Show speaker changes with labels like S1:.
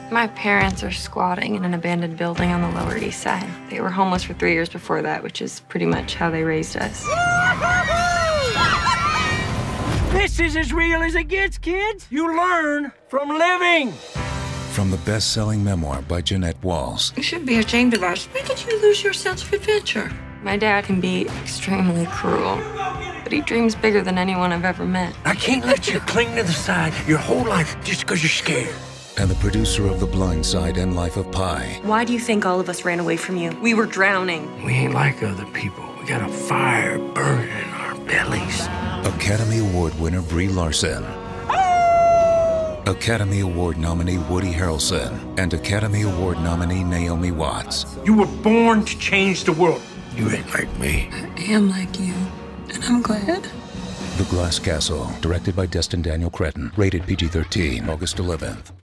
S1: My parents are squatting in an abandoned building on the Lower East Side. They were homeless for 3 years before that, which is pretty much how they raised us.
S2: This is as real as it gets, kids. You learn from living.
S3: From the best-selling memoir by Jeanette Walls.
S4: You should be ashamed of us. When did you lose your sense of adventure?
S1: My dad can be extremely cruel, but he dreams bigger than anyone I've ever met.
S2: I can't let you cling to the side your whole life just because you're scared.
S3: And the producer of The Blind Side and Life of Pi.
S1: Why do you think all of us ran away from you? We were drowning.
S2: We ain't like other people. We got a fire burning in our bellies.
S3: Academy Award winner Brie Larson. Academy Award nominee Woody Harrelson. And Academy Award nominee Naomi Watts.
S2: You were born to change the world. You ain't like me.
S4: I am like you, and I'm glad.
S3: The Glass Castle, directed by Destin Daniel Cretton. Rated PG-13, August 11th.